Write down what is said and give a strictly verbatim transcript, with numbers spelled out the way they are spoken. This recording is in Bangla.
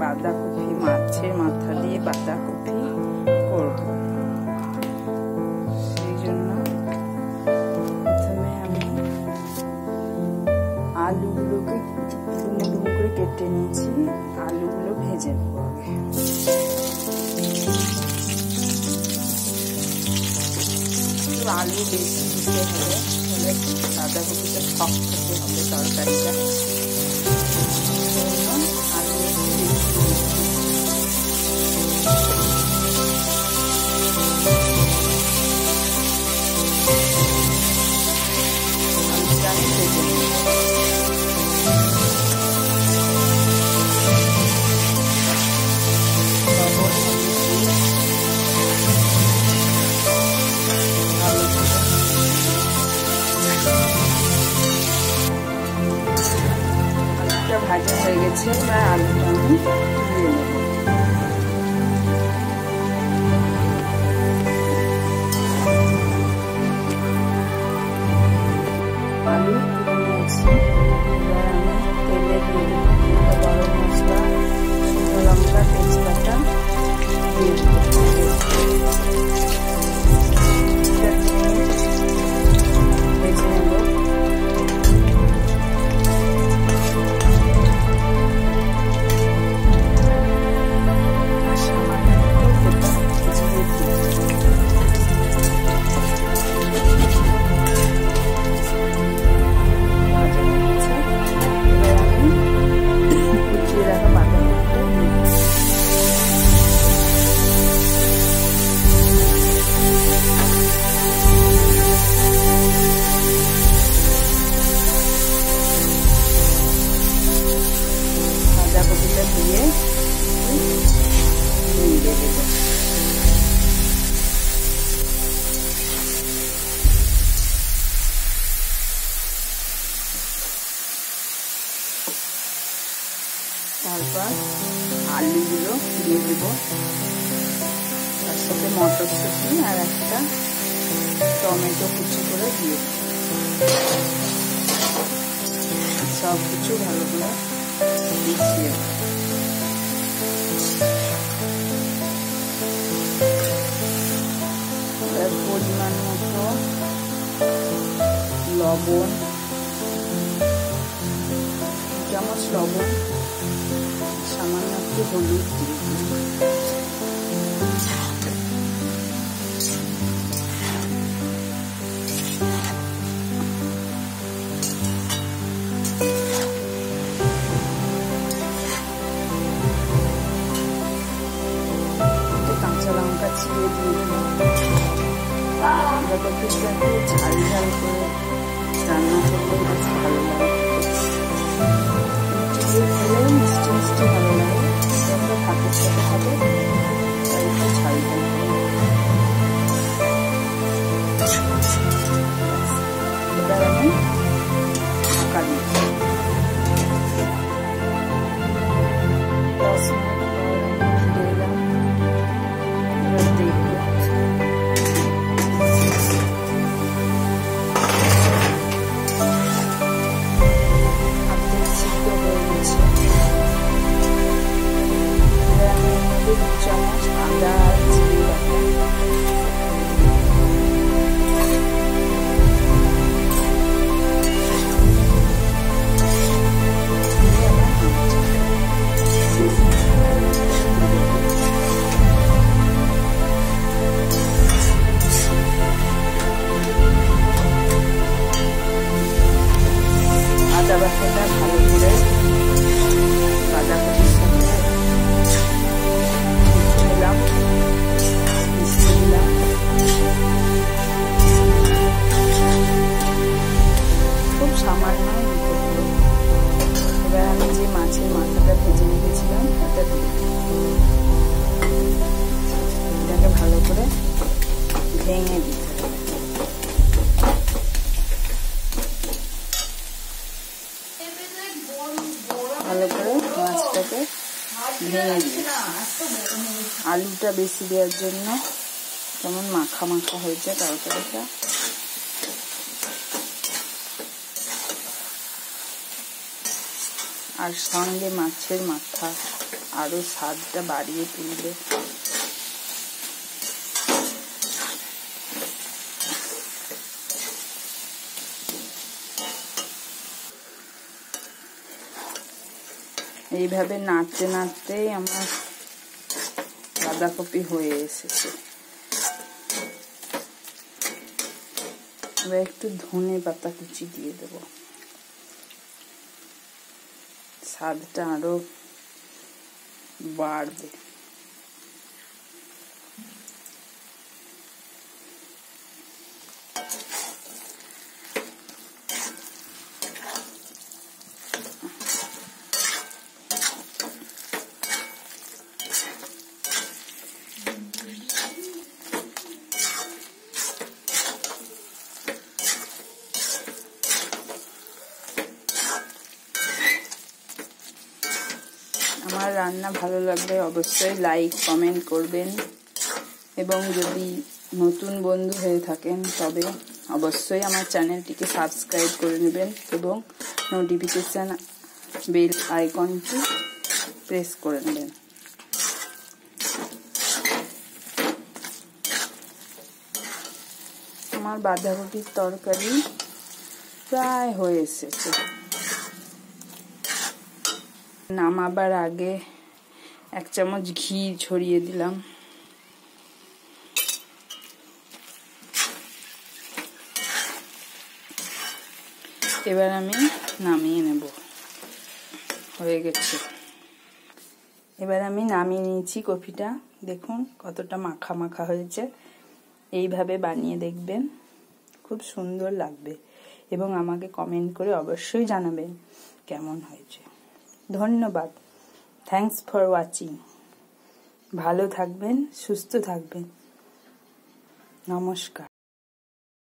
বাঁধাকপি মাছের মাথা দিয়ে বাঁধাকপি করব। সেই জন্য প্রথমে আমি আলুগুলোকে ডুমো ডুমো করে কেটে নিয়েছি। আলুগুলো ভেজে নেব আগে। আলু বেশি দিতে হবে, তাহলে বাঁধাকপিটা শক্ত হতে হবে তরকারিটা। আলু একটু বেশি আলুটা আমি ভেজে নেব। ভাজা হয়ে গেছে, বা আলুটা আমি তুলে নেব। আলু তুলে নিয়েছি, এবার আমি তেলে দিয়ে দেব গরম মশলা, শুকনো লঙ্কা, তেজপাতা দিয়ে ভেজে নেব। তারপর আলুগুলো দিয়ে দেব, তার সাথে মটরশুঁটি আর একটা টমেটো কুচি করে দিয়ে দেব। সব কিছু ভালো করে মিশিয়ে দেব। পরিমাণ মতো লবণ, চামচ লবণ, সামান্য একটু হলুদ দিয়ে কাঁচা লঙ্কা ছিঁড়ে দিয়ে দিলাম। বাঁধাকপিটা একটু ঝাল ঝাল করে রান্না করলে বেশ ভালো লাগে, খেলে মিষ্টি মিষ্টি ভালো লাগে। আমরা ভাতের সাথে খাবো, তাই একটু ঝাল ঝাল করে। এবার আমি ঢাকা দিচ্ছি। দশ মিনিট পর আমি ফিরে এলাম। এবার দেখবো চামচ আদা জিরে বাটা, আদা বাটাটা ভালো করে বাঁধাকপির সাথে দিলাম, মিশিয়ে দিলাম। খুব সামান্য দিতে হলো। এবার আমি যে মাছের মাথাটা ভেজে রেখেছিলাম এটা দিয়ে এটাকে ভালো করে ভেঙে দিই। ভালো করে মাছটাকে ভেঙে দিই। আলুটা বেশি দেওয়ার জন্য যেমন মাখা মাখা হয়েছে তরকারিটা। আর সঙ্গে মাছের মাথা আরো স্বাদটা বাড়িয়ে তুলবে। এইভাবে নাড়তে নাড়তেই আমার বাঁধাকপি হয়ে এসেছে। এবার একটু ধনে পাতা কুচি দিয়ে দেবো, স্বাদটা আরো বাড়বে। আমার রান্না ভালো লাগলে অবশ্যই লাইক কমেন্ট করবেন, এবং যদি নতুন বন্ধু হয়ে থাকেন তবে অবশ্যই আমার চ্যানেলটিকে সাবস্ক্রাইব করে নেবেন এবং নোটিফিকেশান বেল আইকনটি প্রেস করে নেবেন। আমার বাঁধাকপির তরকারি প্রায় হয়ে এসেছে। নামাবার আগে এক চামচ ঘি ছড়িয়ে দিলাম। এবার আমি নামিয়ে নেব, হয়ে গেছে। এবার আমি নামিয়ে নিয়েছি কপিটা, দেখুন কতটা মাখা মাখা হয়েছে। এইভাবে বানিয়ে দেখবেন, খুব সুন্দর লাগবে, এবং আমাকে কমেন্ট করে অবশ্যই জানাবেন কেমন হয়েছে। ধন্যবাদ, থ্যাংকস ফর ওয়াচিং। ভালো থাকবেন, সুস্থ থাকবেন, নমস্কার।